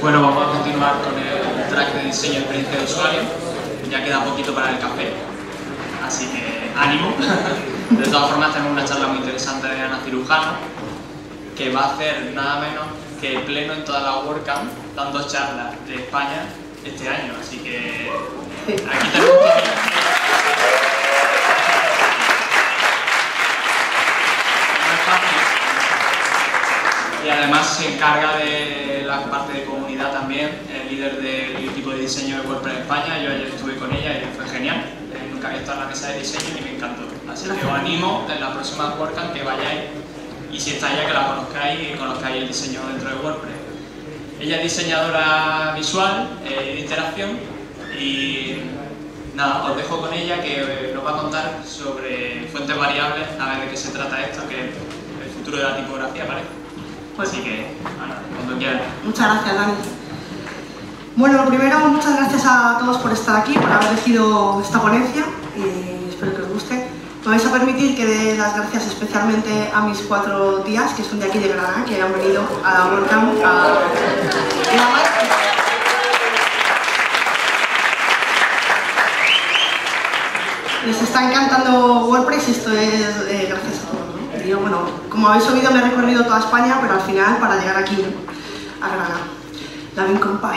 Bueno, vamos a continuar con el track de diseño y experiencia de usuario. Ya queda poquito para el café, así que ánimo. De todas formas, tenemos una charla muy interesante de Ana Cirujano, que va a hacer nada menos que pleno en toda la WordCamp, dando charlas de España este año, así que aquí tenemos y además se encarga de la parte de comunidad también, el líder del equipo de diseño de WordPress en España. Yo ayer estuve con ella y fue genial. Nunca había estado en la mesa de diseño y me encantó. Así que os animo en la próxima WordCamp que vayáis y si estáis ya que la conozcáis y conozcáis el diseño dentro de WordPress. Ella es diseñadora visual de interacción y nada, os dejo con ella que nos va a contar sobre fuentes variables, a ver de qué se trata esto, que es el futuro de la tipografía, ¿vale? Así que, Ana, cuando quieras. Muchas gracias, Dani. Bueno, lo primero, muchas gracias a todos por estar aquí, por haber elegido esta ponencia y espero que os guste. Me vais a permitir que dé las gracias especialmente a mis 4 tías, que son de aquí de Granada, que han venido a la WordCamp Les está encantando WordPress y esto es gracias a todos, ¿no? Yo, bueno, como habéis oído, me he recorrido toda España, pero al final para llegar aquí, a Granada. La ven compadre.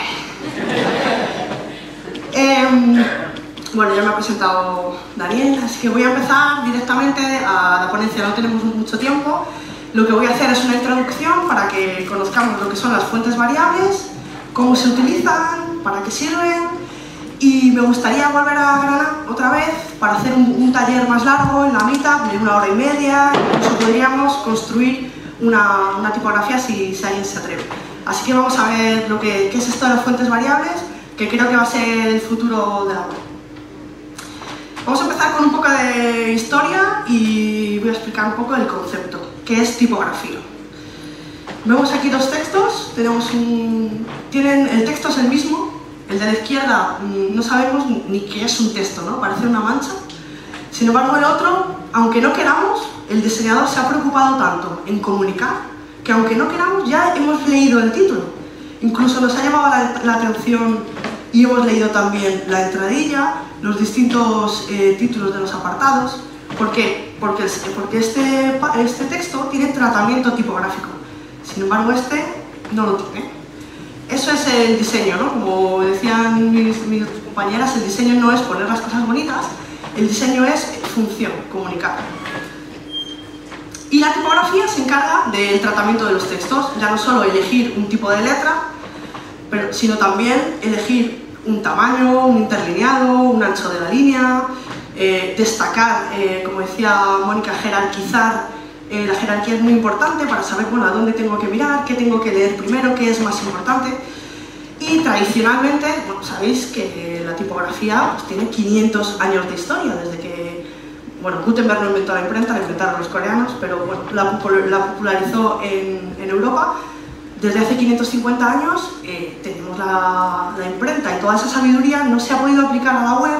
Bueno, ya me ha presentado Daniel, así que voy a empezar directamente a la ponencia, no tenemos mucho tiempo. Lo que voy a hacer es una introducción para que conozcamos lo que son las fuentes variables, cómo se utilizan, para qué sirven, y me gustaría volver a Granada otra vez para hacer un taller más largo en la mitad, de 1 hora y media, incluso podríamos construir una tipografía si alguien se atreve. Así que vamos a ver qué es esto de las fuentes variables, que creo que va a ser el futuro de la web. Vamos a empezar con un poco de historia y voy a explicar un poco el concepto, que es tipografía. Vemos aquí 2 textos, el texto es el mismo, el de la izquierda no sabemos ni qué es un texto, ¿no? Parece una mancha. Sin embargo, el otro, aunque no queramos, el diseñador se ha preocupado tanto en comunicar que aunque no queramos ya hemos leído el título. Incluso nos ha llamado la atención y hemos leído también la entradilla, los distintos títulos de los apartados. ¿Por qué? Porque este texto tiene tratamiento tipográfico, sin embargo este no lo tiene. Eso es el diseño, ¿no? Como decían mis compañeras, el diseño no es poner las cosas bonitas, el diseño es función, comunicar. Y la tipografía se encarga del tratamiento de los textos, ya no solo elegir un tipo de letra, sino también elegir un tamaño, un interlineado, un ancho de la línea, destacar, como decía Mónica, jerarquizar. La jerarquía es muy importante para saber, bueno, a dónde tengo que mirar, qué tengo que leer primero, qué es más importante. Y tradicionalmente, bueno, sabéis que la tipografía pues, tiene 500 años de historia, desde que, bueno, Gutenberg no inventó la imprenta, la inventaron los coreanos, pero bueno, la popularizó en Europa. Desde hace 550 años tenemos la imprenta y toda esa sabiduría no se ha podido aplicar a la web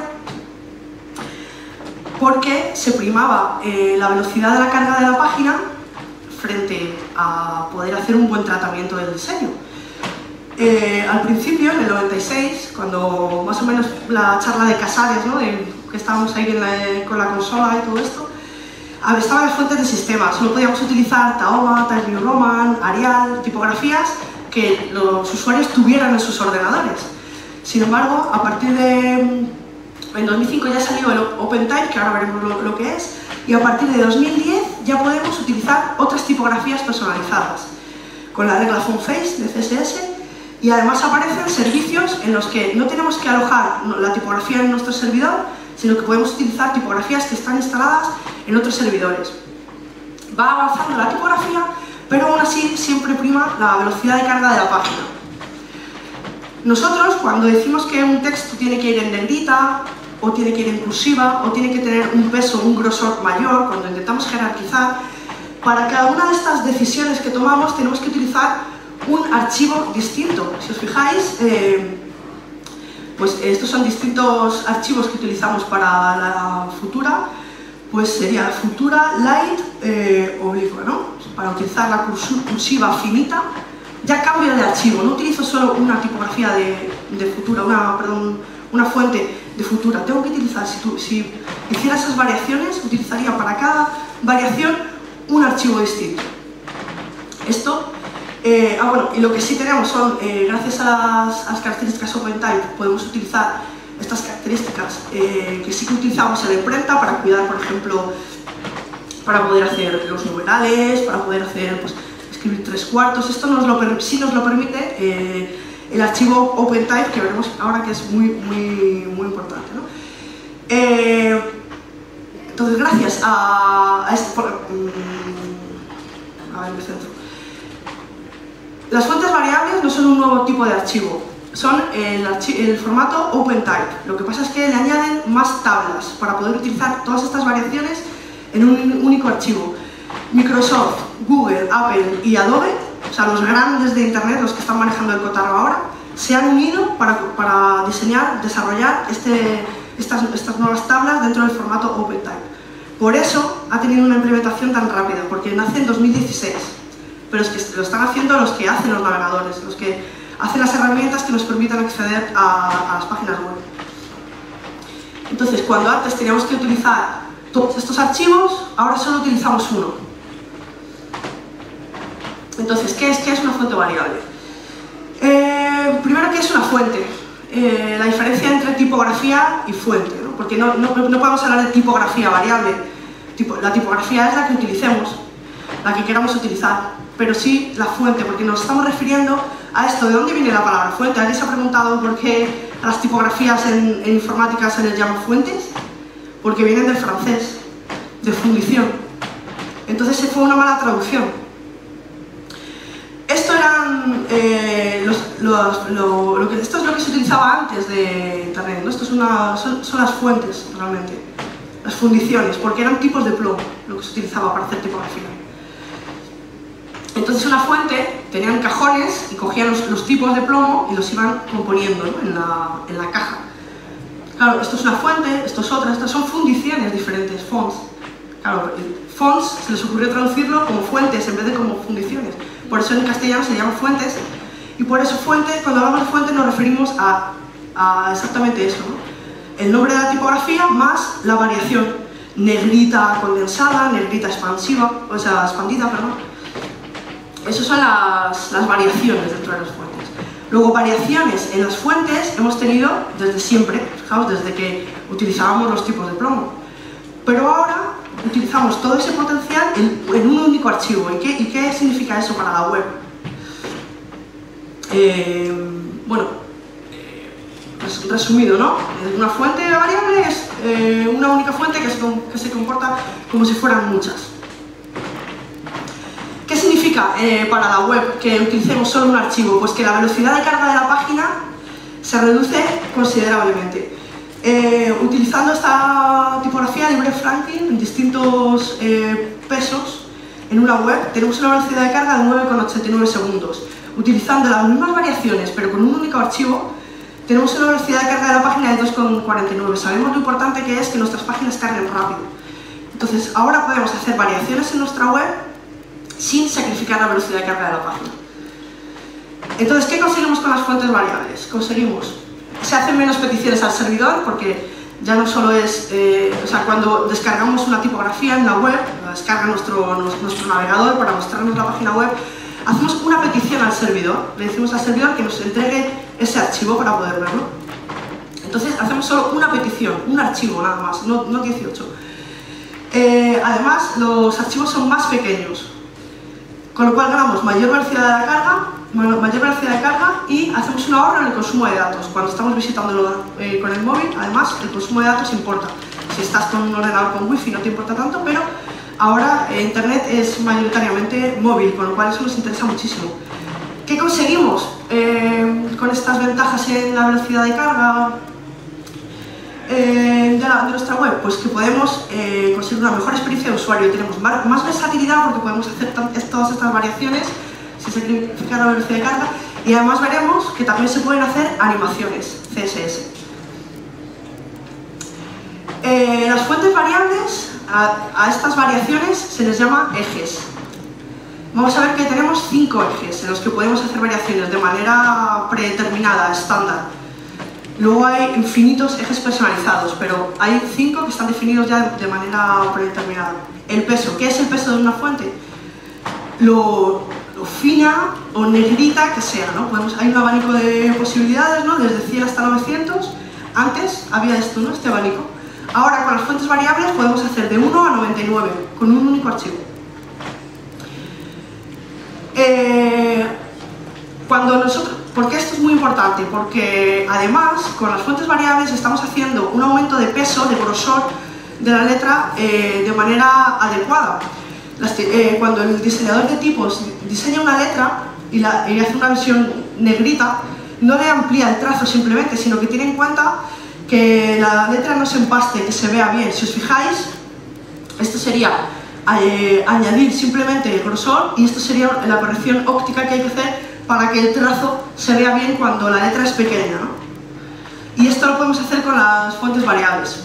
porque se primaba la velocidad de la carga de la página frente a poder hacer un buen tratamiento del diseño. Al principio, en el 96, cuando más o menos la charla de Casares, ¿no? Que estábamos ahí con la consola y todo esto, estaban las fuentes de sistema. Solo podíamos utilizar Tahoma, Times New Roman, Arial, tipografías que los usuarios tuvieran en sus ordenadores. Sin embargo, a partir de... En 2005 ya salió el OpenType, que ahora veremos lo que es, y a partir de 2010 ya podemos utilizar otras tipografías personalizadas, con la regla FontFace de CSS, y además aparecen servicios en los que no tenemos que alojar la tipografía en nuestro servidor, sino que podemos utilizar tipografías que están instaladas en otros servidores. Va avanzando la tipografía, pero aún así siempre prima la velocidad de carga de la página. Nosotros, cuando decimos que un texto tiene que ir en negrita, o tiene que ir en cursiva, o tiene que tener un peso, un grosor mayor, cuando intentamos jerarquizar, para cada una de estas decisiones que tomamos tenemos que utilizar un archivo distinto. Si os fijáis, pues estos son distintos archivos que utilizamos para la Futura, pues sería Futura Light oblicua, ¿no? Para utilizar la cursiva finita, ya cambio de archivo, no utilizo solo una tipografía de Futura, una fuente de Futura. Tengo que utilizar, si hiciera esas variaciones, utilizaría para cada variación un archivo distinto. Esto, bueno, y lo que sí tenemos son, gracias a las características OpenType, podemos utilizar estas características que sí que utilizamos en la imprenta para cuidar, por ejemplo, para poder hacer los numerales, para poder hacer, pues, escribir 3/4. Esto sí nos lo permite el archivo OpenType, que veremos ahora que es muy importante, ¿no? Entonces, gracias a este... a ver, me centro. Las fuentes variables no son un nuevo tipo de archivo, son el formato OpenType. Lo que pasa es que le añaden más tablas para poder utilizar todas estas variaciones en un único archivo. Microsoft, Google, Apple y Adobe, o sea, los grandes de Internet, los que están manejando el cotarro ahora, se han unido para diseñar, desarrollar estas nuevas tablas dentro del formato OpenType. Por eso ha tenido una implementación tan rápida, porque nace en 2016. Pero es que lo están haciendo los que hacen los navegadores, los que hacen las herramientas que nos permiten acceder a las páginas web. Entonces, cuando antes teníamos que utilizar todos estos archivos, ahora solo utilizamos uno. Entonces, ¿qué es una fuente variable? Primero, ¿qué es una fuente? La diferencia entre tipografía y fuente, ¿no? Porque no podemos hablar de tipografía variable. La tipografía es la que utilicemos, la que queramos utilizar, pero sí la fuente, porque nos estamos refiriendo a esto. ¿De dónde viene la palabra fuente? ¿Alguien se ha preguntado por qué a las tipografías en informática se les llama fuentes? Porque vienen del francés, de fundición. Entonces fue una mala traducción. Esto eran esto es lo que se utilizaba antes de Internet, ¿no? Esto son las fuentes, realmente, las fundiciones, porque eran tipos de plomo lo que se utilizaba para hacer tipografía. Entonces una fuente tenían cajones y cogían los tipos de plomo y los iban componiendo, ¿no? en la caja. Claro, esto es una fuente, esto es otra, estas son fundiciones diferentes, fonts. Claro, fonts se les ocurrió traducirlo como fuentes en vez de como fundiciones. Por eso en castellano se llama fuentes, y por eso fuente, cuando hablamos de fuente nos referimos a exactamente eso, ¿no? El nombre de la tipografía más la variación, negrita condensada, negrita expansiva, o sea, expandida, perdón. Esas son las variaciones dentro de las fuentes. Luego, variaciones en las fuentes hemos tenido desde siempre, fijaos, desde que utilizábamos los tipos de plomo. Pero ahora utilizamos todo ese potencial en un único archivo. ¿Y qué significa eso para la web? Bueno, pues resumido, ¿no? Una fuente variable es una única fuente que se comporta como si fueran muchas. ¿Qué significa para la web que utilicemos solo un archivo? Pues que la velocidad de carga de la página se reduce considerablemente. Utilizando esta tipografía libre Franklin en distintos pesos en una web, tenemos una velocidad de carga de 9,89 segundos. Utilizando las mismas variaciones, pero con un único archivo, tenemos una velocidad de carga de la página de 2,49. Sabemos lo importante que es que nuestras páginas carguen rápido. Entonces, ahora podemos hacer variaciones en nuestra web sin sacrificar la velocidad de carga de la página. Entonces, ¿qué conseguimos con las fuentes variables? Se hacen menos peticiones al servidor, porque ya no solo es, o sea, cuando descargamos una tipografía en la web, la descarga nuestro navegador para mostrarnos la página web, hacemos una petición al servidor, le decimos al servidor que nos entregue ese archivo para poder verlo. Entonces hacemos solo una petición, un archivo nada más, no 18. Además, los archivos son más pequeños, con lo cual ganamos mayor velocidad de carga y hacemos un ahorro en el consumo de datos. Cuando estamos visitándolo con el móvil, además, el consumo de datos importa. Si estás con un ordenador con wifi no te importa tanto, pero ahora Internet es mayoritariamente móvil, con lo cual eso nos interesa muchísimo. ¿Qué conseguimos con estas ventajas en la velocidad de carga de nuestra web? Pues que podemos conseguir una mejor experiencia de usuario. Tenemos más versatilidad porque podemos hacer todas estas variaciones sin sacrificar la velocidad de carga, y además veremos que también se pueden hacer animaciones CSS. Las fuentes variables, a estas variaciones se les llama ejes. vamos a ver que tenemos 5 ejes en los que podemos hacer variaciones de manera predeterminada, estándar. Luego hay infinitos ejes personalizados, pero hay 5 que están definidos ya de manera predeterminada. El peso, ¿qué es el peso de una fuente? Lo fina o negrita que sea, ¿no? Hay un abanico de posibilidades, ¿no? Desde 100 hasta 900. Antes había esto, ¿no? Este abanico. Ahora con las fuentes variables podemos hacer de 1 a 99 con un único archivo. ¿Por qué esto es muy importante? Porque además con las fuentes variables estamos haciendo un aumento de peso, de grosor de la letra de manera adecuada. Cuando el diseñador de tipos diseña una letra y hace una versión negrita, no le amplía el trazo simplemente, sino que tiene en cuenta que la letra no se empaste, que se vea bien. Si os fijáis, esto sería añadir simplemente el grosor, y esto sería la corrección óptica que hay que hacer para que el trazo se vea bien cuando la letra es pequeña, ¿no? Y esto lo podemos hacer con las fuentes variables.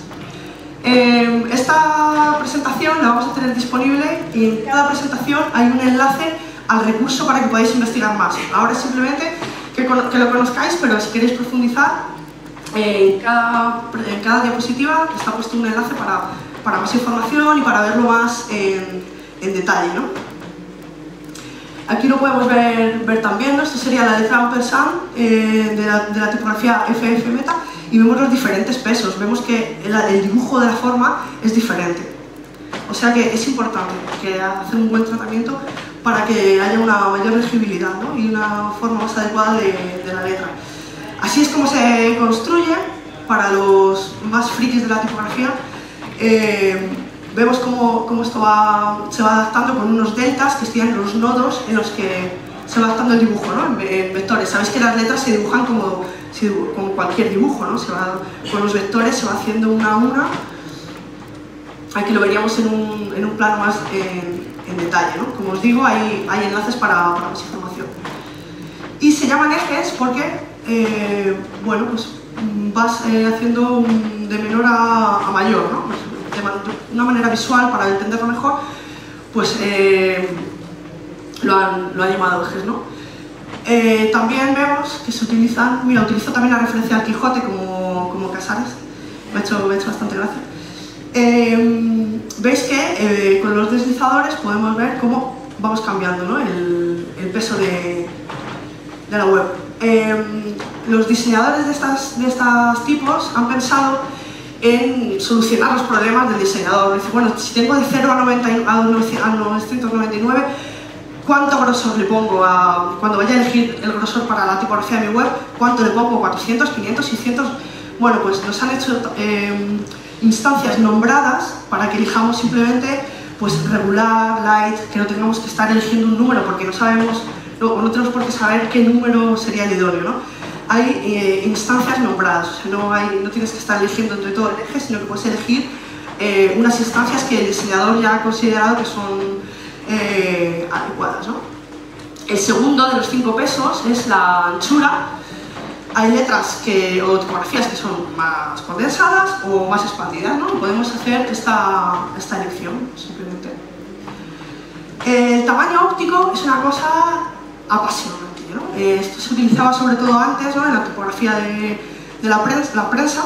Esta presentación la vamos a tener disponible y en cada presentación hay un enlace al recurso para que podáis investigar más. Ahora simplemente que lo conozcáis, pero si queréis profundizar, en cada diapositiva está puesto un enlace para más información y para verlo más en detalle, ¿no? Aquí lo podemos ver también, ¿no? Esto sería la letra ampersand de la tipografía FF Meta, y vemos los diferentes pesos. Vemos que el dibujo de la forma es diferente. O sea que es importante hacer un buen tratamiento para que haya una mayor legibilidad, ¿no? Y una forma más adecuada de la letra. Así es como se construye. Para los más frikis de la tipografía, vemos cómo esto se va adaptando con unos deltas, que serían los nodos en los que se va adaptando el dibujo, ¿no? En vectores. Sabéis que las letras se dibujan como cualquier dibujo, ¿no? Con los vectores se va haciendo una a una. Aquí lo veríamos en un plano más en detalle, ¿no? Como os digo, hay enlaces para más información. Y se llaman ejes porque, bueno, pues vas haciendo de menor a mayor, ¿no? Pues, de una manera visual, para entenderlo mejor, pues lo han llamado ejes, ¿no? También vemos que se utilizan, mira, utilizo también la referencia al Quijote como Casares, me ha hecho bastante gracia. Veis que con los deslizadores podemos ver cómo vamos cambiando, ¿no? el peso de la web. Los diseñadores de estos tipos han pensado en solucionar los problemas del diseñador. Dice, bueno, si tengo de 0 a 999, ¿cuánto grosor le pongo cuando vaya a elegir el grosor para la tipografía de mi web? ¿Cuánto le pongo? ¿400, 500, 600? Bueno, pues nos han hecho instancias nombradas para que elijamos simplemente pues regular, light, que no tengamos que estar eligiendo un número porque no sabemos, no tenemos por qué saber qué número sería el idóneo, ¿no? Hay instancias nombradas, o sea, no tienes que estar eligiendo entre todo el eje, sino que puedes elegir unas instancias que el diseñador ya ha considerado que son adecuadas, ¿no? El segundo de los 5 pesos es la anchura. Hay letras o tipografías que son más condensadas o más expandidas, ¿no? Podemos hacer esta elección, simplemente. El tamaño óptico es una cosa apasionante, ¿no? Esto se utilizaba sobre todo antes, ¿no? En la tipografía de la prensa.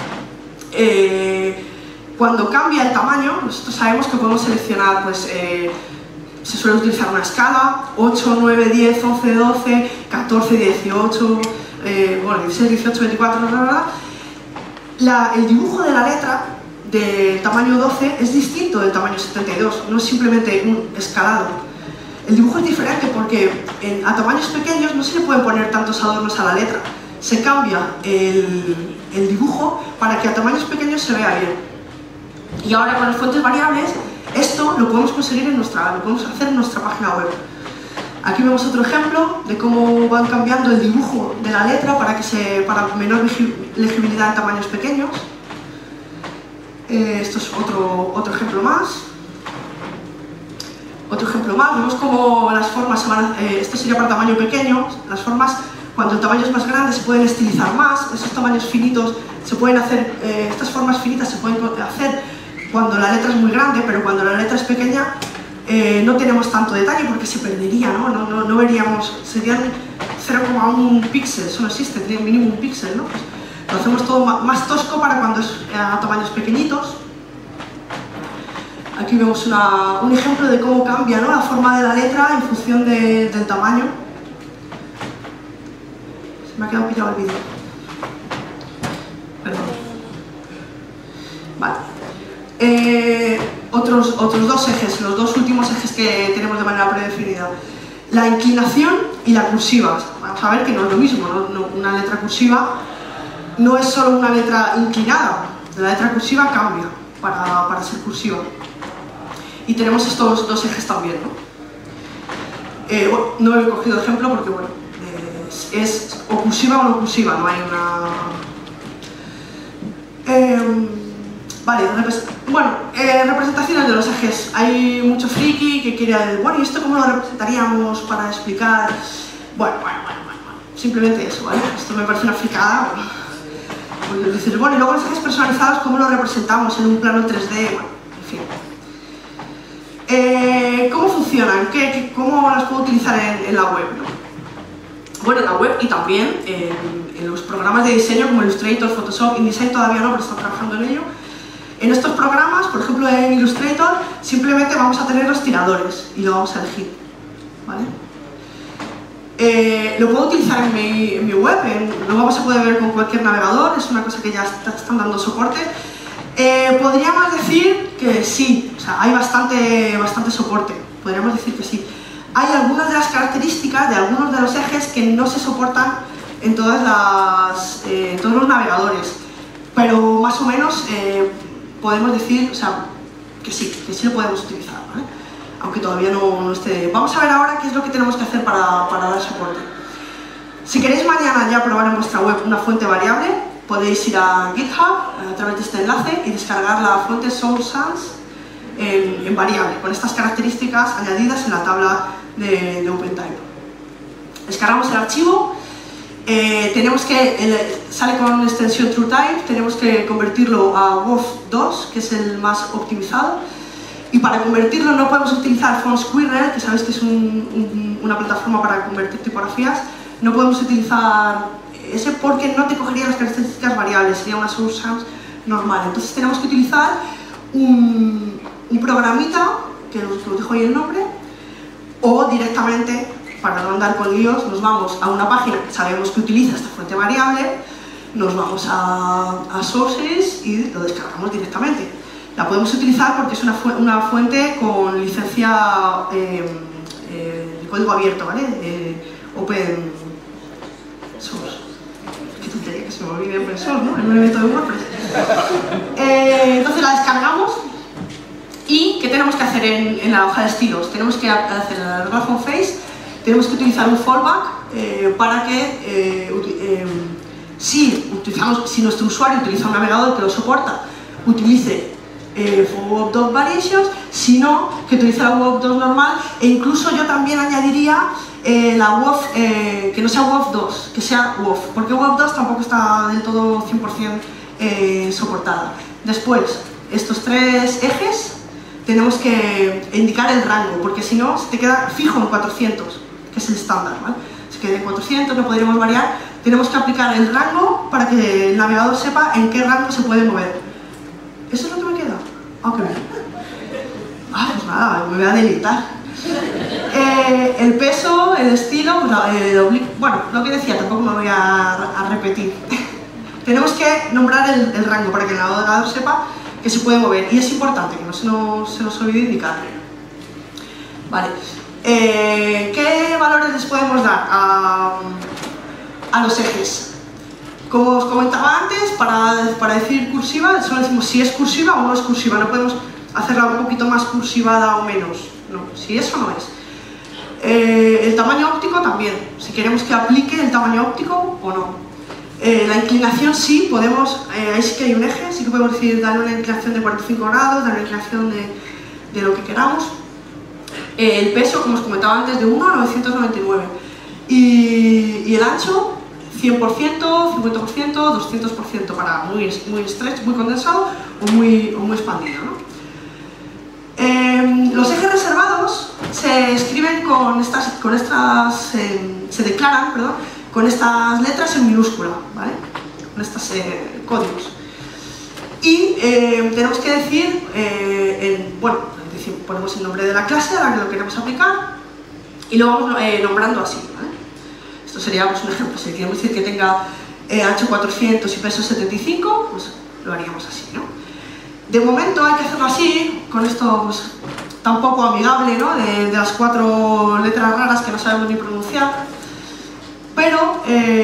Cuando cambia el tamaño, nosotros sabemos que podemos seleccionar, pues, se suele utilizar una escala, 8, 9, 10, 11, 12, 14, 18, bueno, 16, 18, 24, el dibujo de la letra del tamaño 12 es distinto del tamaño 72, no es simplemente un escalado. El dibujo es diferente porque a tamaños pequeños no se le pueden poner tantos adornos a la letra. Se cambia el dibujo para que a tamaños pequeños se vea bien. Y ahora con las fuentes variables, esto lo podemos conseguir lo podemos hacer en nuestra página web. Aquí vemos otro ejemplo de cómo van cambiando el dibujo de la letra para menor legibilidad en tamaños pequeños. Esto es otro ejemplo más. Vemos cómo las formas esto sería para tamaño pequeño. Las formas, cuando el tamaño es más grande, se pueden estilizar más. Esos tamaños finitos se pueden hacer, estas formas finitas se pueden hacer cuando la letra es muy grande, pero cuando la letra es pequeña no tenemos tanto detalle porque se perdería, no veríamos, serían 0,1 píxel, eso no existe, tiene mínimo un píxel, ¿no? Pues lo hacemos todo más tosco para cuando es a tamaños pequeñitos. Aquí vemos un ejemplo de cómo cambia, ¿no?, la forma de la letra en función del tamaño. Se me ha quedado pillado el vídeo. Perdón. Vale. Otros dos ejes, los dos últimos ejes que tenemos de manera predefinida. La inclinación y la cursiva. Vamos a ver que no es lo mismo, ¿no? Una letra cursiva no es solo una letra inclinada, la letra cursiva cambia para ser cursiva. Y tenemos estos dos ejes también, ¿no? Bueno, no he cogido ejemplo porque, bueno, es o cursiva o no cursiva, no hay una... Vale, bueno, representaciones de los ejes. Hay mucho friki que quiere, bueno, ¿y esto cómo lo representaríamos para explicar? Bueno, simplemente eso, ¿vale? Esto me parece una fricada. Pues dices, bueno, y luego los ejes personalizados, ¿cómo lo representamos en un plano 3D? Bueno, en fin. ¿Cómo funcionan? ¿Cómo las puedo utilizar en la web, ¿no? Bueno, en la web y también en los programas de diseño como Illustrator, Photoshop, InDesign todavía no, pero están trabajando en ello. En estos programas, por ejemplo en Illustrator, simplemente vamos a tener los tiradores y lo vamos a elegir, ¿vale? Lo puedo utilizar en mi web, lo vamos a poder ver con cualquier navegador, es una cosa que ya están dando soporte. Podríamos decir que sí, o sea, hay bastante soporte, podríamos decir que sí. Hay algunas de las características de algunos de los ejes que no se soportan en todos los navegadores, pero más o menos podemos decir, o sea, que sí lo podemos utilizar, ¿vale? Aunque todavía no esté. Vamos a ver ahora qué es lo que tenemos que hacer para dar soporte. Si queréis mañana ya probar en vuestra web una fuente variable, podéis ir a GitHub a través de este enlace y descargar la fuente SourceSans en variable, con estas características añadidas en la tabla de OpenType. Descargamos el archivo, sale con extensión TrueType, tenemos que convertirlo a WOF2, que es el más optimizado, y para convertirlo no podemos utilizar FontSquirrel, que sabéis que es una plataforma para convertir tipografías, no podemos utilizar ese porque no te cogería las características variables, sería una SourceSans normal. Entonces tenemos que utilizar un programita, que os dejo ahí el nombre, o directamente, para no andar con líos, nos vamos a una página que sabemos que utiliza esta fuente variable, nos vamos a Sources y lo descargamos directamente. La podemos utilizar porque es una fuente con licencia de código abierto, ¿vale? Open Source. Qué tontería que se me olvide Open Source, ¿no? El elemento de WordPress. Entonces la descargamos. ¿Y qué tenemos que hacer en la hoja de estilos? Tenemos que hacer el graph on face, tenemos que utilizar un fallback para que si nuestro usuario utiliza un navegador que lo soporta, utilice WOF2 Variations, si no, que utilice la WOF2 normal, e incluso yo también añadiría la WOF, que no sea WOF2, que sea WOF, porque WOF2 tampoco está del todo 100% soportada. Después, estos tres ejes, tenemos que indicar el rango, porque si no, se te queda fijo en 400, que es el estándar, ¿vale? Se queda en 400, no podremos variar. Tenemos que aplicar el rango para que el navegador sepa en qué rango se puede mover. ¿Eso es lo que me queda? Ah, qué bien. Pues nada, me voy a deleitar. El peso, el estilo, bueno, lo que decía, tampoco me voy a repetir. Tenemos que nombrar el rango para que el navegador sepa que se puede mover, y es importante que no se nos olvide indicar. Vale. ¿Qué valores les podemos dar a los ejes? Como os comentaba antes, para decir cursiva, solo decimos si es cursiva o no es cursiva, no podemos hacerla un poquito más cursivada o menos, no, si eso no es. El tamaño óptico también, si queremos que aplique el tamaño óptico o no. La inclinación sí, podemos, ahí sí que hay un eje, sí que podemos decir darle una inclinación de 45 grados, darle una inclinación de lo que queramos. El peso, como os comentaba antes, de 1 a 999. Y el ancho, 100%, 50%, 200%, para muy estrecho, muy condensado o muy expandido, ¿no? los ejes reservados se escriben se declaran, perdón, con estas letras en minúscula, ¿vale? Con estos códigos. Y tenemos que decir, ponemos el nombre de la clase a la que lo queremos aplicar y lo vamos nombrando así, ¿vale? Esto sería pues, un ejemplo. Si queremos decir que tenga ancho 400 y peso 75, pues lo haríamos así, ¿no? De momento hay que hacerlo así, con esto pues, tan poco amigable, ¿no? De las 4 letras raras que no sabemos ni pronunciar, pero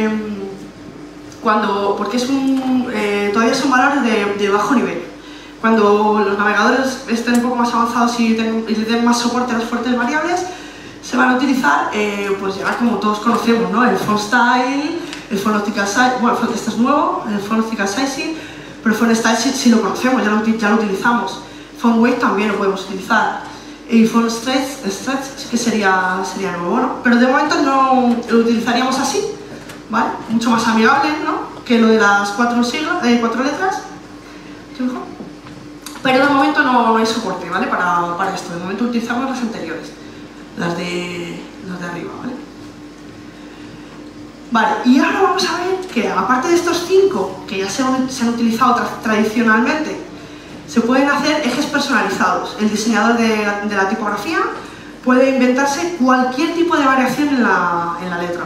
porque todavía son valores de bajo nivel. Cuando los navegadores estén un poco más avanzados y le den más soporte a las fuertes variables, se van a utilizar, pues ya como todos conocemos, ¿no? El font style, el phonological size, bueno, este es nuevo, el phonological sizing, pero el font style sí lo conocemos, ya lo utilizamos. Font weight también lo podemos utilizar. Y font stretch sí que sería nuevo, ¿no? Pero de momento no lo utilizaríamos así, ¿vale? Mucho más amigable, ¿no? Que lo de las 4 letras. ¿Sí, mejor? Pero de momento no hay soporte, ¿vale? Para esto. De momento utilizamos las anteriores, las de arriba, ¿vale? Vale, y ahora vamos a ver que aparte de estos 5 que ya se han utilizado tradicionalmente, se pueden hacer ejes personalizados. El diseñador de la tipografía puede inventarse cualquier tipo de variación en la letra.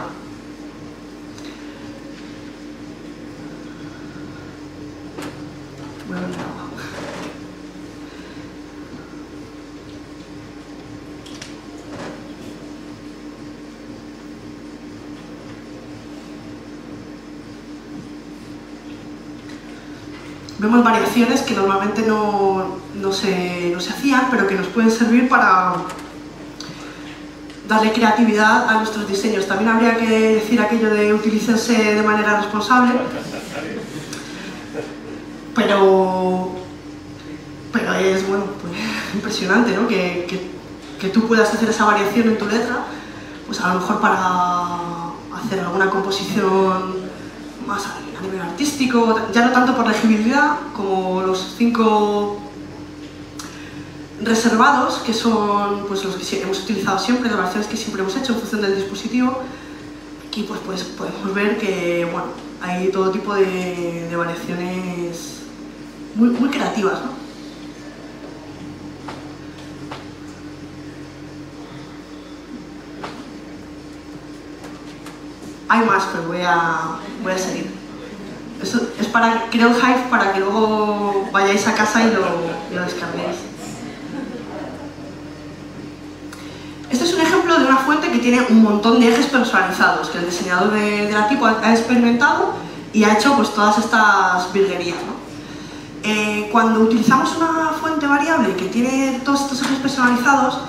Voy a poner agua. Vemos variaciones que normalmente no se hacían, pero que nos pueden servir para darle creatividad a nuestros diseños. También habría que decir aquello de utilícense de manera responsable, pero es bueno, pues, impresionante, ¿no? Que tú puedas hacer esa variación en tu letra, pues a lo mejor para hacer alguna composición más a nivel artístico, ya no tanto por legibilidad como los 5 reservados, que son pues, los que hemos utilizado siempre, las variaciones que siempre hemos hecho en función del dispositivo. Aquí pues podemos ver que bueno, hay todo tipo de variaciones muy creativas, ¿no? Hay más, pero voy a seguir. Esto es creo el Hive para que luego vayáis a casa y lo descarguéis. Este es un ejemplo de una fuente que tiene un montón de ejes personalizados, que el diseñador de la tipo ha experimentado y ha hecho pues, todas estas virguerías, ¿no? Cuando utilizamos una fuente variable que tiene todos estos ejes personalizados,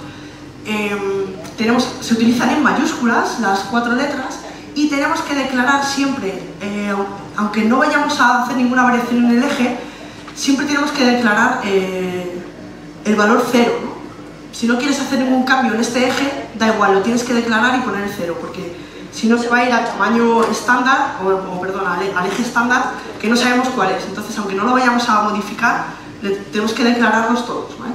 se utilizan en mayúsculas las 4 letras, y tenemos que declarar siempre, aunque no vayamos a hacer ninguna variación en el eje, siempre tenemos que declarar el valor 0, ¿no? Si no quieres hacer ningún cambio en este eje, da igual, lo tienes que declarar y poner el 0, porque si no se va a ir al tamaño estándar, al eje estándar, que no sabemos cuál es. Entonces, aunque no lo vayamos a modificar, tenemos que declararlos todos, ¿vale?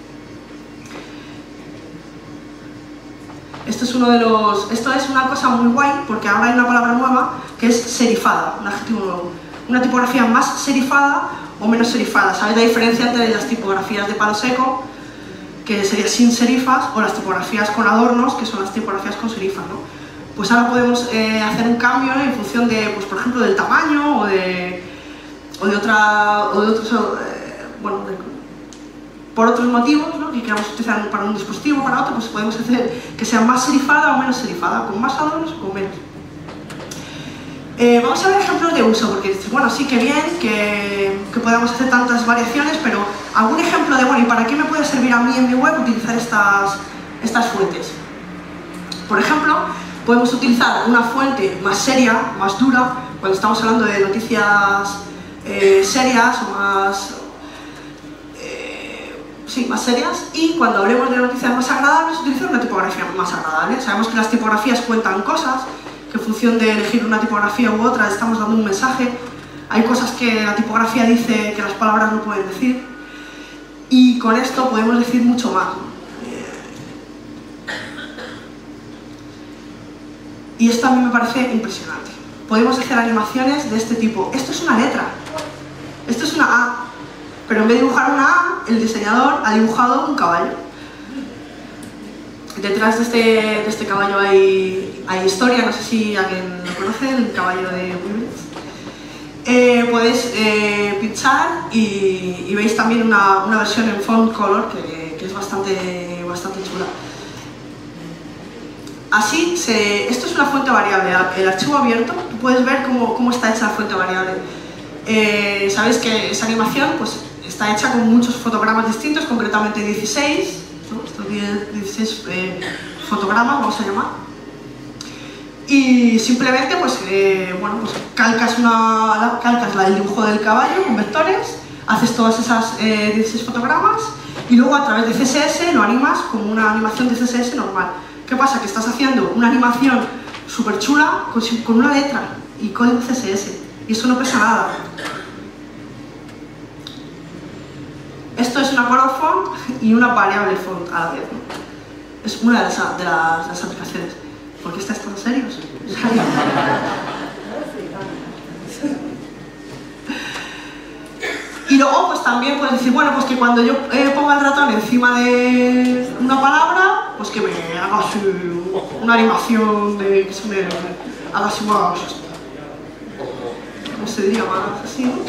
Esto es una cosa muy guay, porque ahora hay una palabra nueva que es serifada, un adjetivo nuevo. Una tipografía más serifada o menos serifada. ¿Sabes la diferencia entre las tipografías de palo seco, que sería sin serifas, o las tipografías con adornos, que son las tipografías con serifas, ¿no? Pues ahora podemos hacer un cambio en función de, pues, por ejemplo, del tamaño o de otros, por otros motivos, ¿no? Que queramos utilizar para un dispositivo o para otro, pues podemos hacer que sea más serifada o menos serifada, con más adornos o con menos. Vamos a ver ejemplos de uso, porque bueno, sí que bien que podamos hacer tantas variaciones, pero algún ejemplo de, bueno, ¿y para qué me puede servir a mí en mi web utilizar estas fuentes? Por ejemplo, podemos utilizar una fuente más seria, más dura, cuando estamos hablando de noticias serias o más serias, y cuando hablemos de noticias más agradables, utilizar una tipografía más agradable. Sabemos que las tipografías cuentan cosas, que en función de elegir una tipografía u otra estamos dando un mensaje. Hay cosas que la tipografía dice que las palabras no pueden decir, y con esto podemos decir mucho más. Y esto a mí me parece impresionante. Podemos hacer animaciones de este tipo. Esto es una letra. Esto es una A. Pero en vez de dibujar una A, el diseñador ha dibujado un caballo. Detrás de este caballo hay historia, no sé si alguien lo conoce, el caballo de Wibbits. Podéis pinchar y veis también una versión en font color que es bastante chula. Así, esto es una fuente variable. El archivo abierto, tú puedes ver cómo está hecha la fuente variable. Sabéis que esa animación pues, está hecha con muchos fotogramas distintos, concretamente 16, ¿no? Estos 16 fotogramas, vamos a llamar. Y simplemente pues, bueno, pues calcas el dibujo del caballo con vectores, haces todas esas 16 fotogramas y luego a través de CSS lo animas como una animación de CSS normal. ¿Qué pasa? Que estás haciendo una animación súper chula con una letra y código CSS y eso no pesa nada. Esto es una color font y una variable font a la vez, ¿no? Es una de las aplicaciones. ¿Por qué estáis tan serios? Y luego pues también puedes decir, bueno, pues que cuando yo ponga el ratón encima de una palabra, pues que me haga así una animación de que se me haga así más, ¿cómo se diría? Más así, ¿no?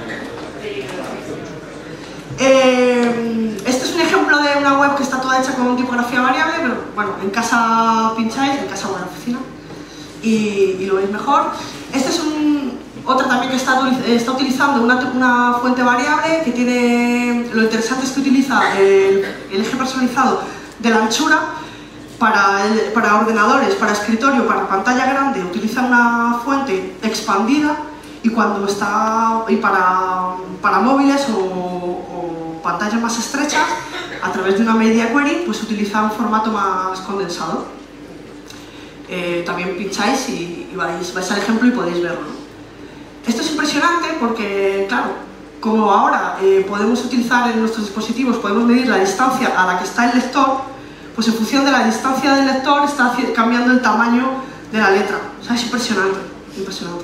Este es un ejemplo de una web que está toda hecha con tipografía variable, pero bueno, en casa pincháis, en casa o en la oficina, y lo veis mejor. Este es otra también que está utilizando una fuente variable que tiene, lo interesante es que utiliza el eje personalizado de la anchura para ordenadores, para escritorio, para pantalla grande, utiliza una fuente expandida y cuando está, y para móviles o pantallas más estrechas, a través de una media query, pues utiliza un formato más condensado. También pincháis y vais al ejemplo y podéis verlo. Esto es impresionante porque, claro, como ahora podemos utilizar en nuestros dispositivos, podemos medir la distancia a la que está el lector, pues en función de la distancia del lector está cambiando el tamaño de la letra. O sea, es impresionante, impresionante.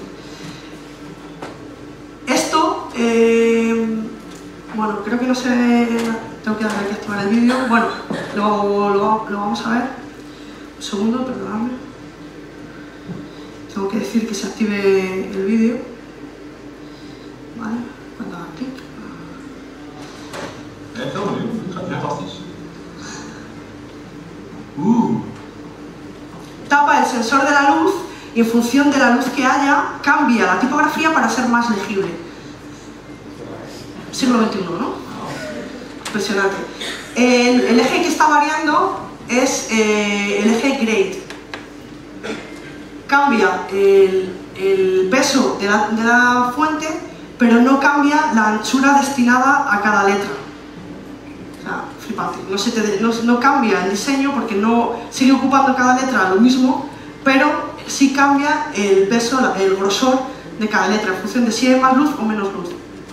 Esto, bueno, creo que no se ve, tengo que darle aquí a activar el vídeo. Bueno, lo vamos a ver. Un segundo, perdonadme. Tengo que decir que se active el vídeo. Vale, cuando haga clic. Tapa el sensor de la luz y en función de la luz que haya, cambia la tipografía para ser más legible. Siglo XXI, ¿no? Impresionante. El eje que está variando es el eje grade. Cambia el peso de la fuente, pero no cambia la anchura destinada a cada letra. O sea, flipante. No cambia el diseño porque no sigue ocupando cada letra lo mismo, pero sí cambia el peso, el grosor de cada letra en función de si hay más luz o menos luz.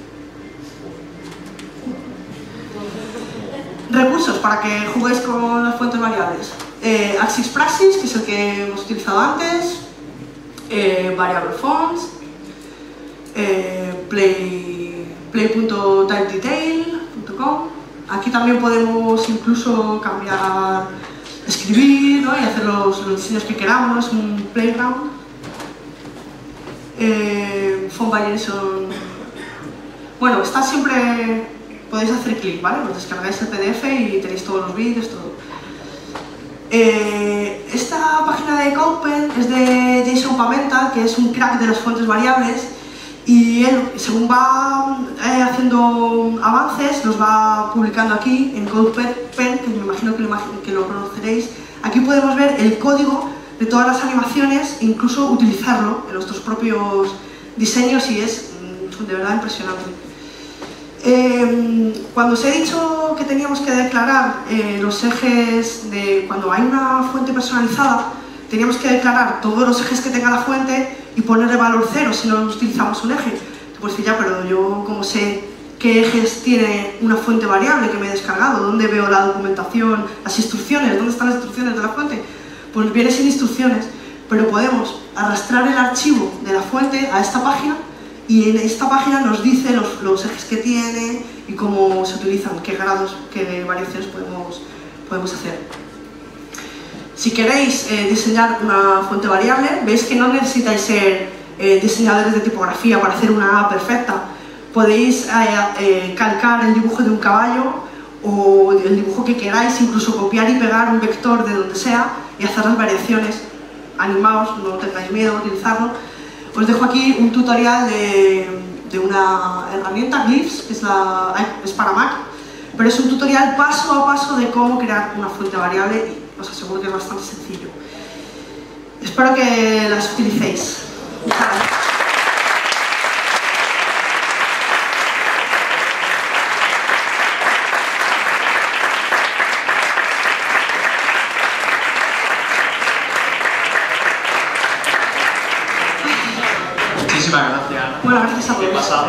Recursos para que juguéis con las fuentes variables. Axis Praxis, que es el que hemos utilizado antes, Variable Fonts, play.typedetail.com. Aquí también podemos incluso cambiar, escribir, ¿no? Y hacer los diseños que queramos, un playground. Font Variation. Bueno, está siempre, podéis hacer clic, ¿vale? Os descargáis el PDF y tenéis todos los vídeos, todo. Esta página de CodePen es de Jason Pamental, que es un crack de las fuentes variables, y él, según va haciendo avances, los va publicando aquí en CodePen, que me imagino que lo conoceréis. Aquí podemos ver el código de todas las animaciones e incluso utilizarlo en nuestros propios diseños y es de verdad impresionante. Cuando os he dicho que teníamos que declarar los ejes de cuando hay una fuente personalizada, teníamos que declarar todos los ejes que tenga la fuente y ponerle valor 0 si no utilizamos un eje. Te puedes decir, ya, pero yo ¿cómo sé qué ejes tiene una fuente variable que me he descargado? ¿Dónde veo la documentación, las instrucciones? ¿Dónde están las instrucciones de la fuente? Pues viene sin instrucciones, pero podemos arrastrar el archivo de la fuente a esta página y en esta página nos dice los ejes que tiene y cómo se utilizan, qué grados, qué variaciones podemos hacer. Si queréis diseñar una fuente variable, veis que no necesitáis ser diseñadores de tipografía para hacer una A perfecta. Podéis calcar el dibujo de un caballo o el dibujo que queráis, incluso copiar y pegar un vector de donde sea y hacer las variaciones. Animaos, no tengáis miedo a utilizarlo. Os dejo aquí un tutorial de una herramienta, Glyphs, que es para Mac, pero es un tutorial paso a paso de cómo crear una fuente variable y os aseguro que es bastante sencillo. Espero que las utilicéis. Muchas gracias. Muchísimas gracias. Bueno, gracias a todos. Qué pasado.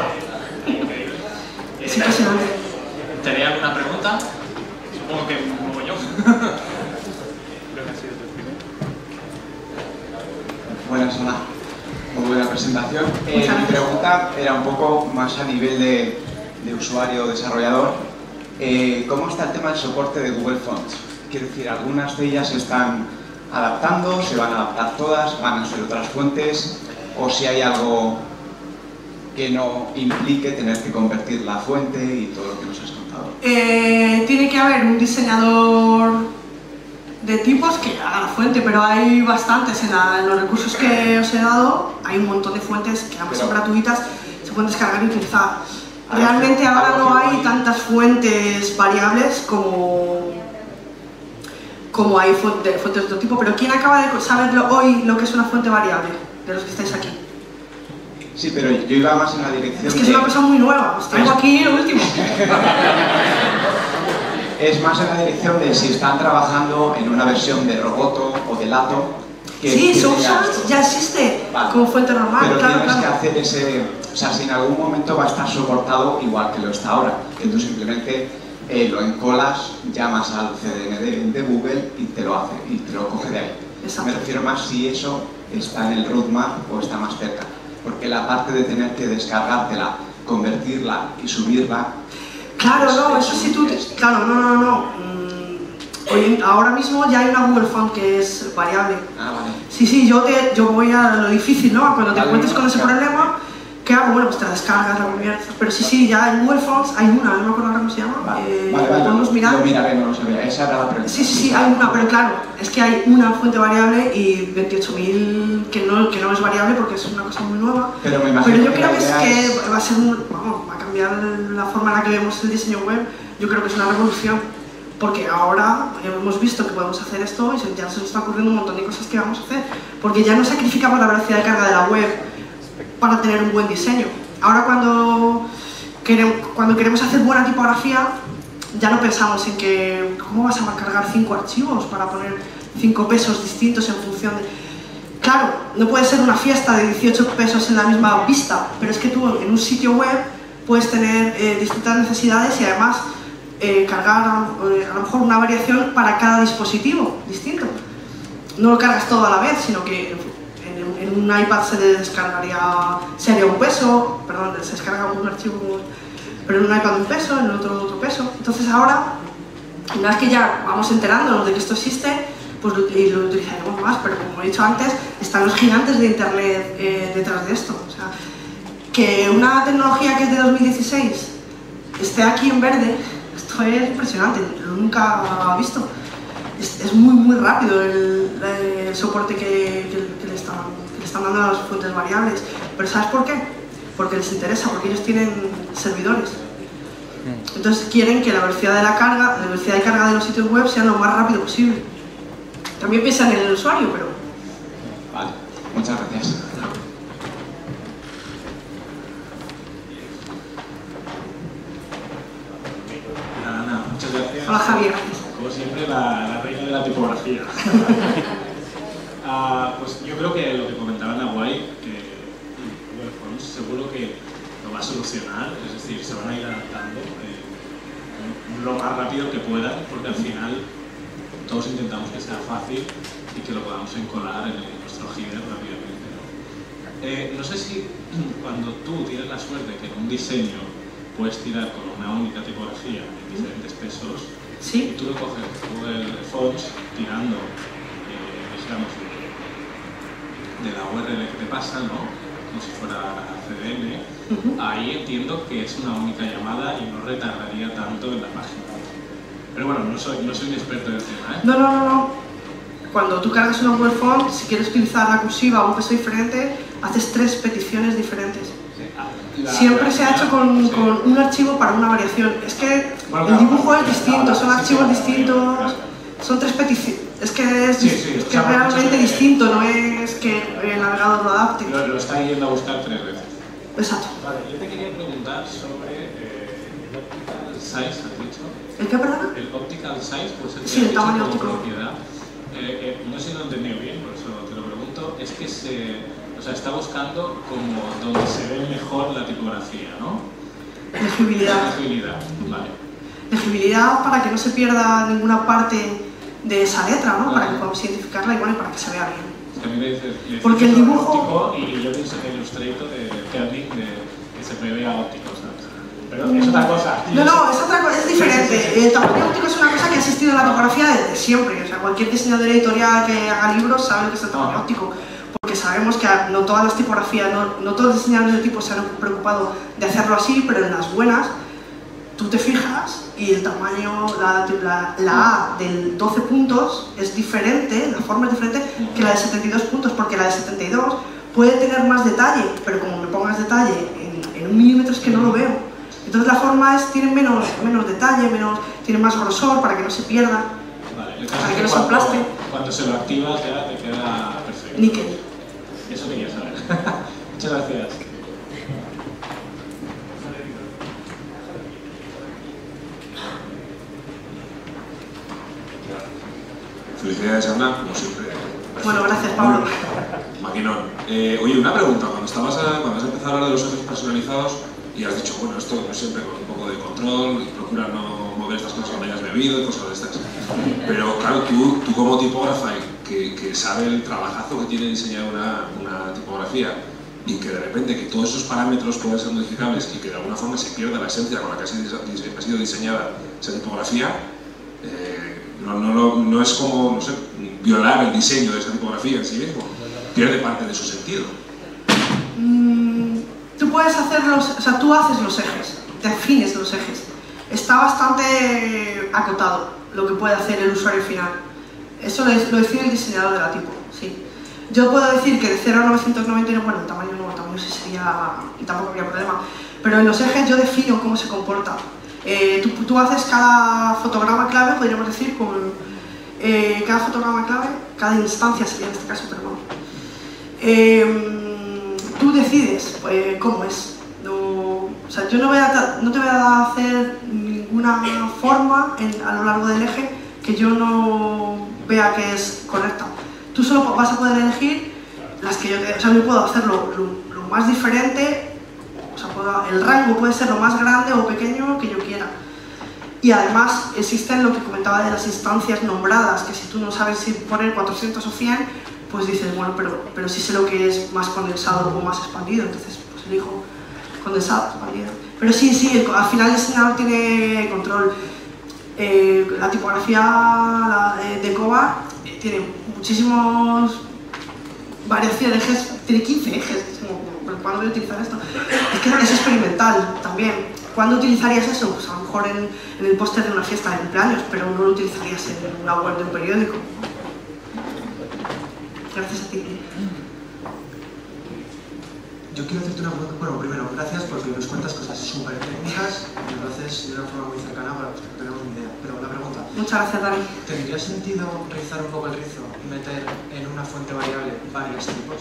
Es impresionante. ¿Tenéis alguna pregunta? Supongo que un mogollón. Creo que ha sido tu primero. Buenas, hola. Muy buena presentación. Mi pregunta era un poco más a nivel de usuario o desarrollador. ¿Cómo está el tema del soporte de Google Fonts? Quiero decir, algunas de ellas se están adaptando, se van a adaptar todas, van a ser otras fuentes, o si hay algo que no implique tener que convertir la fuente y todo lo que nos has contado. Tiene que haber un diseñador de tipos que haga la fuente, pero hay bastantes en los recursos que os he dado, hay un montón de fuentes que además son gratuitas, se pueden descargar y utilizar. Realmente ahora no hay tantas fuentes variables como hay fuentes de otro tipo, pero ¿quién acaba de saberlo hoy lo que es una fuente variable? De los que estáis aquí. Sí, pero yo iba más en la dirección. Es que es una cosa muy nueva, os traigo aquí lo último. Es más en la dirección de si están trabajando en una versión de Roboto o de Lato. Sí, Socials ya existe como fuente normal. Pero claro, tienes que hacer ese. O sea, si en algún momento va a estar soportado igual que lo está ahora, que tú simplemente lo encolas, llamas al CDN de Google y te lo hace, y te lo coge de ahí. Exacto. Me refiero más si eso está en el roadmap o está más cerca, porque la parte de tener que descargártela, convertirla y subirla. Claro, no, eso sí tú. Claro, no. Ahora mismo ya hay una Google Font que es variable. Ah, vale. Sí, yo voy a lo difícil, ¿no? Cuando te encuentres con ese problema, ¿qué hago? Bueno, pues te la descargas, la conviertes. Pero sí, ya en Google Fonts hay una, no me acuerdo ahora cómo se llama. Vale. Podemos mirar. Lo miraré, no lo sabía. Esa era la pregunta. Sí, hay una, pero claro, es que hay una fuente variable y 28.000 que no es variable porque es una cosa muy nueva. Pero me imagino yo creo que es... va a ser va a cambiar la forma en la que vemos el diseño web. Yo creo que es una revolución, porque ahora hemos visto que podemos hacer esto y ya se nos está ocurriendo un montón de cosas que vamos a hacer, porque ya no sacrificamos la velocidad de carga de la web para tener un buen diseño. Ahora cuando queremos hacer buena tipografía, ya no pensamos en que ¿cómo vas a cargar 5 archivos para poner 5 pesos distintos en función de...? Claro, no puede ser una fiesta de 18 pesos en la misma vista, pero es que tú en un sitio web puedes tener distintas necesidades y además cargar a lo mejor una variación para cada dispositivo distinto. No lo cargas todo a la vez, sino que en un iPad se haría un peso, perdón, se descarga un archivo, pero en un iPad un peso, en el otro peso. Entonces ahora, una vez que ya vamos enterándonos de que esto existe, pues lo utilizaremos más, pero como he dicho antes, están los gigantes de Internet detrás de esto. O sea, que una tecnología que es de 2016 esté aquí en verde, esto es impresionante, lo nunca he visto. Es muy rápido el soporte que le están dando a las fuentes variables. Pero ¿sabes por qué? Porque les interesa, porque ellos tienen servidores. Entonces quieren que la velocidad de carga de los sitios web sea lo más rápido posible. También piensan en el usuario, pero... Vale, muchas gracias. Nada, muchas gracias. Hola Javier. Como siempre, la reina de la tipografía. Pues yo creo que lo que comentaba Nahuay, que Google Fonts seguro que lo va a solucionar, es decir, se van a ir adaptando lo más rápido que puedan, porque al final todos intentamos que sea fácil y que lo podamos encolar en nuestro header rápidamente, ¿no? No sé si cuando tú tienes la suerte que en un diseño puedes tirar con una única tipografía en diferentes pesos, ¿sí? y tú lo coges Google Fonts tirando, digamos, de la URL que te pasa, ¿no? Como si fuera CDN, ahí entiendo que es una única llamada y no retardaría tanto en la página. Pero bueno, no soy un experto en el tema, ¿eh? No. Cuando tú cargas una Google Font, si quieres utilizar la cursiva o un peso diferente, haces 3 peticiones diferentes. Siempre se ha hecho con un archivo para una variación. Es que el dibujo es distinto, son archivos distintos, son 3 peticiones. Es que es realmente distinto, no es que el navegador lo adapte. Lo está yendo a buscar 3 veces. Exacto. Vale, yo te quería preguntar sobre el optical size, ¿has dicho? ¿El qué, perdona? El optical size, pues el, sí, el tamaño óptico. Propiedad. No sé si lo he entendido bien, por eso te lo pregunto. Es que está buscando como donde se ve mejor la tipografía, ¿no? Legibilidad. Legibilidad, vale. Legibilidad para que no se pierda ninguna parte de esa letra, ¿no? Para que podamos identificarla y bueno, para que se vea bien. Es que a mí me dice porque el dibujo... Y yo pienso en Illustrator de Kernigg que se prevea óptico, ¿sabes? Pero es otra cosa. No, es otra cosa, es diferente. El tamaño óptico es una cosa que ha existido en la tipografía desde siempre. O sea, cualquier diseñador editorial que haga libros sabe lo que es el tamaño óptico. Porque sabemos que no todas las tipografías, no todos los diseñadores de tipo se han preocupado de hacerlo así, pero en las buenas tú te fijas y el tamaño, la A del 12 puntos es diferente, la forma es diferente que la de 72 puntos, porque la de 72 puede tener más detalle, pero como me pongas detalle en 1 milímetro es que no lo veo. Entonces la forma tiene menos detalle, tiene más grosor para que no se pierda, vale, para que no se aplaste. Cuando se lo activas ya te queda perfecto. Níquel. Eso quería saber. Muchas gracias. Felicidades, Ana, como siempre. Bueno, gracias, Pablo. Maquinón. Oye, una pregunta. Cuando has empezado a hablar de los ejes personalizados y has dicho, bueno, esto siempre con un poco de control, y procura no mover estas cosas cuando hayas bebido y cosas de estas. Pero claro, tú como tipógrafa que sabe el trabajazo que tiene diseñar una tipografía y que de repente que todos esos parámetros pueden ser modificables y que de alguna forma se pierda la esencia con la que ha sido diseñada esa tipografía, no es como, no sé, violar el diseño de esa tipografía en sí mismo, pierde parte de su sentido. Tú puedes tú haces los ejes, defines los ejes. Está bastante acotado lo que puede hacer el usuario final. Eso lo define el diseñador de la tipo, sí. Yo puedo decir que de 0 a 999, bueno, el tamaño sí sería, y tampoco habría problema, pero en los ejes yo defino cómo se comporta. Tú haces cada fotograma clave, podríamos decir, cada fotograma clave, cada instancia sería en este caso, pero no. Tú decides cómo es. O sea, yo no te voy a hacer ninguna forma a lo largo del eje que yo no vea que es correcta. Tú solo vas a poder elegir las que yo te... O sea, yo puedo hacerlo lo más diferente, o sea, el rango puede ser lo más grande o pequeño que yo quiera. Y además existen lo que comentaba de las instancias nombradas, que si tú no sabes si poner 400 o 100, pues dices, bueno, pero sí sé lo que es más condensado o más expandido, entonces pues elijo condensado, expandido. Pero sí, al final el diseñador tiene control. La tipografía de Coba tiene muchísimas variaciones de ejes, tiene 15 ejes. ¿Cuándo voy a utilizar esto? Es que es experimental también. ¿Cuándo utilizarías eso? Pues a lo mejor en el póster de una fiesta de cumpleaños, pero no lo utilizarías en una web de un periódico. Gracias a ti. Yo quiero hacerte una pregunta. Bueno, primero, gracias porque nos cuentas cosas súper técnicas y lo haces de una forma muy cercana para los que no tenemos ni idea. Pero la pregunta... Muchas gracias, Dani. ¿Tendría sentido rizar un poco el rizo y meter en una fuente variable varios tipos?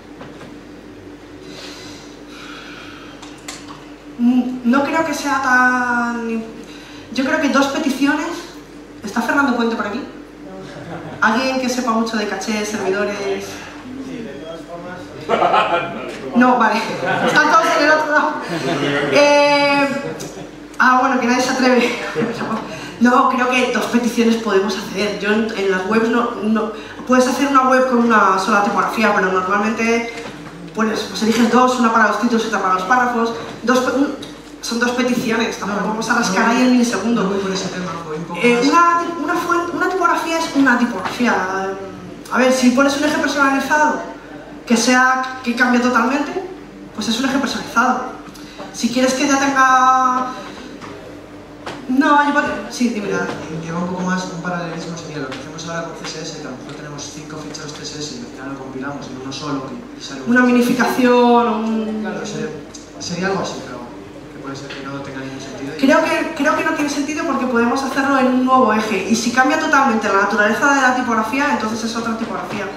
No creo que sea tan... Yo creo que 2 peticiones... ¿Está Fernando Puente por aquí? ¿Alguien que sepa mucho de caché, servidores...? Sí, de todas formas... No, vale. Están todos en el otro lado. Bueno, que nadie se atreve. No, creo que 2 peticiones podemos hacer. Yo en las webs no puedes hacer una web con una sola tipografía, pero normalmente pues eliges 2, una para los títulos y otra para los párrafos. Son 2 peticiones, tampoco vamos a rascar ahí el milisegundo. No voy por ese tema, voy un poco más. Una tipografía es una tipografía. A ver, si pones un eje personalizado que cambie totalmente, pues es un eje personalizado. Si quieres que ya tenga... No, sí, dime. Lleva un poco más, un paralelismo sería lo que hacemos ahora con CSS, que a lo mejor tenemos 5 ficheros CSS y al final lo compilamos en uno solo y sale una minificación, Claro, sería algo así, pero que puede ser que no tenga ningún sentido. Creo que no tiene sentido porque podemos hacerlo en un nuevo eje y si cambia totalmente la naturaleza de la tipografía, entonces es otra tipografía.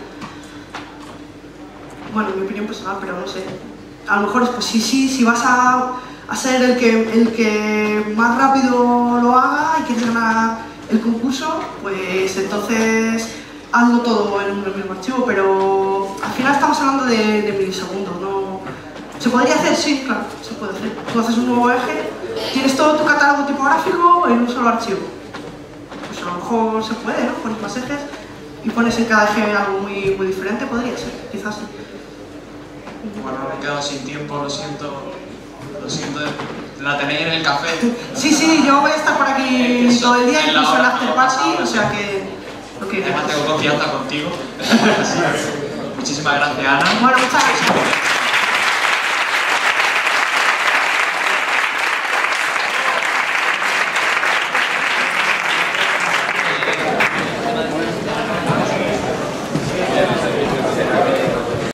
Bueno, en mi opinión personal, pero no sé. A lo mejor, pues si vas a ser el que más rápido lo haga y quieres ganar el concurso, pues entonces hazlo todo en un mismo archivo, pero al final estamos hablando de milisegundos, ¿no? ¿Se podría hacer? Sí, claro, se puede hacer. Tú haces un nuevo eje, tienes todo tu catálogo tipográfico en un solo archivo. Pues a lo mejor se puede, ¿no? Pones más ejes y pones en cada eje algo muy diferente, podría ser, quizás sí. Bueno, me he quedado sin tiempo, lo siento, la tenéis en el café. Sí, yo voy a estar por aquí todo el día, incluso en la after party, o sea que... Además tengo confianza contigo. Muchísimas gracias, Ana. Bueno, muchas gracias.